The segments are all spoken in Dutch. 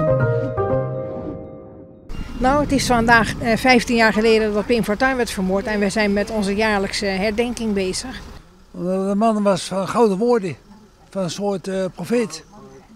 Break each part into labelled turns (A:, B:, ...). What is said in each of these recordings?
A: Nou, het is vandaag 15 jaar geleden dat Pim Fortuyn werd vermoord en we zijn met onze jaarlijkse herdenking bezig.
B: De man was van gouden woorden, van een soort profeet.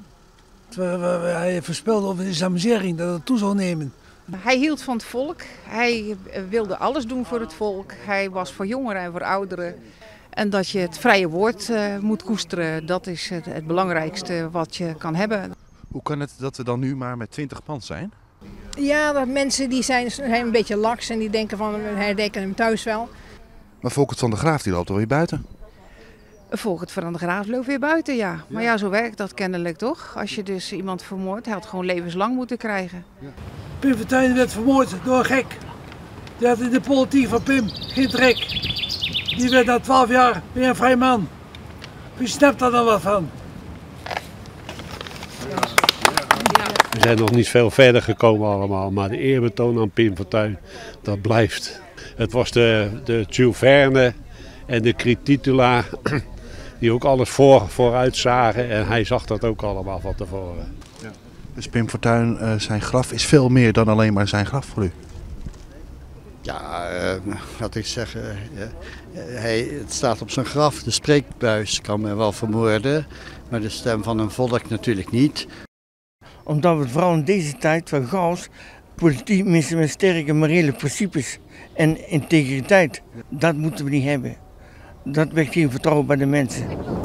B: Hij voorspelde over de islamisering, dat het toe zou nemen.
C: Hij hield van het volk, hij wilde alles doen voor het volk. Hij was voor jongeren en voor ouderen. En dat je het vrije woord moet koesteren, dat is het belangrijkste wat je kan hebben.
D: Hoe kan het dat we dan nu maar met 20 man zijn?
A: Ja, dat mensen die zijn een beetje laks en die denken van we herdenken hem thuis wel.
D: Maar Volkert van der Graaf die loopt alweer buiten.
C: Volkert van der Graaf loopt weer buiten, ja. Maar ja, zo werkt dat kennelijk toch. Als je dus iemand vermoordt, hij had gewoon levenslang moeten krijgen.
B: Ja. Pim Fortuyn werd vermoord door een gek. Die had in de politiek van Pim geen trek. Die werd na 12 jaar weer een vrij man. Wie snapt daar dan wat van?
E: We zijn nog niet veel verder gekomen allemaal, maar de eerbetoon aan Pim Fortuyn, dat blijft. Het was de Jules Verne en de Crititula die ook alles vooruit zagen en hij zag dat ook allemaal van tevoren.
D: Ja. Dus Pim Fortuyn, zijn graf is veel meer dan alleen maar zijn graf voor u?
F: Ja, wat ik zeg, het staat op zijn graf. De spreekbuis kan men wel vermoorden, maar de stem van een volk natuurlijk niet.
G: Omdat we vooral in deze tijd van chaos, politiek mensen met sterke morele principes en integriteit, dat moeten we niet hebben. Dat wekt geen vertrouwen bij de mensen.